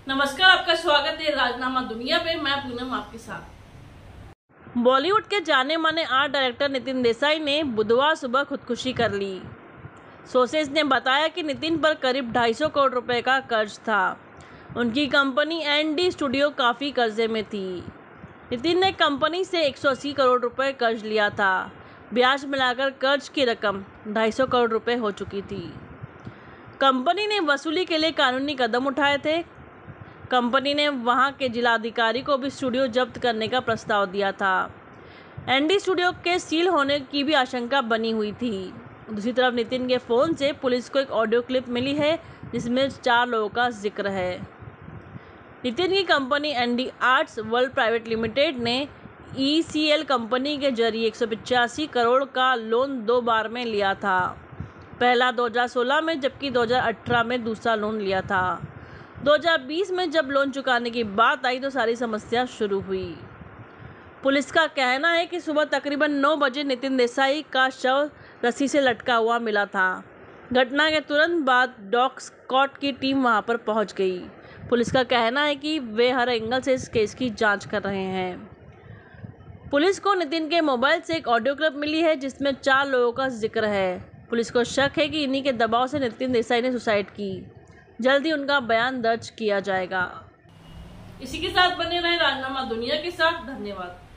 नमस्कार, आपका स्वागत है राजनामा दुनिया पे। मैं पूनम आपके साथ। बॉलीवुड के जाने माने आर्ट डायरेक्टर नितिन देसाई ने बुधवार सुबह खुदकुशी कर ली। सोर्सेज ने बताया कि नितिन पर करीब 250 करोड़ रुपए का कर्ज था। उनकी कंपनी एनडी स्टूडियो काफ़ी कर्जे में थी। नितिन ने कंपनी से 180 करोड़ रुपए कर्ज लिया था। ब्याज मिलाकर कर्ज की रकम 250 करोड़ रुपए हो चुकी थी। कंपनी ने वसूली के लिए कानूनी कदम उठाए थे। कंपनी ने वहां के जिलाधिकारी को भी स्टूडियो जब्त करने का प्रस्ताव दिया था। एनडी स्टूडियो के सील होने की भी आशंका बनी हुई थी। दूसरी तरफ नितिन के फ़ोन से पुलिस को एक ऑडियो क्लिप मिली है जिसमें 4 लोगों का जिक्र है। नितिन की company ND Arts World Private Limited ने ईसीएल कंपनी के जरिए 185 करोड़ का लोन 2 बार में लिया था। पहला 2016 में जबकि 2018 में दूसरा लोन लिया था। 2020 में जब लोन चुकाने की बात आई तो सारी समस्या शुरू हुई। पुलिस का कहना है कि सुबह तकरीबन 9 बजे नितिन देसाई का शव रस्सी से लटका हुआ मिला था। घटना के तुरंत बाद डॉग स्क्वाड की टीम वहां पर पहुंच गई। पुलिस का कहना है कि वे हर एंगल से इस केस की जांच कर रहे हैं। पुलिस को नितिन के मोबाइल से एक ऑडियो क्लिप मिली है जिसमें 4 लोगों का जिक्र है। पुलिस को शक है कि इन्हीं के दबाव से नितिन देसाई ने सुसाइड की। जल्द ही उनका बयान दर्ज किया जाएगा। इसी के साथ बने रहे राजनामा दुनिया के साथ। धन्यवाद।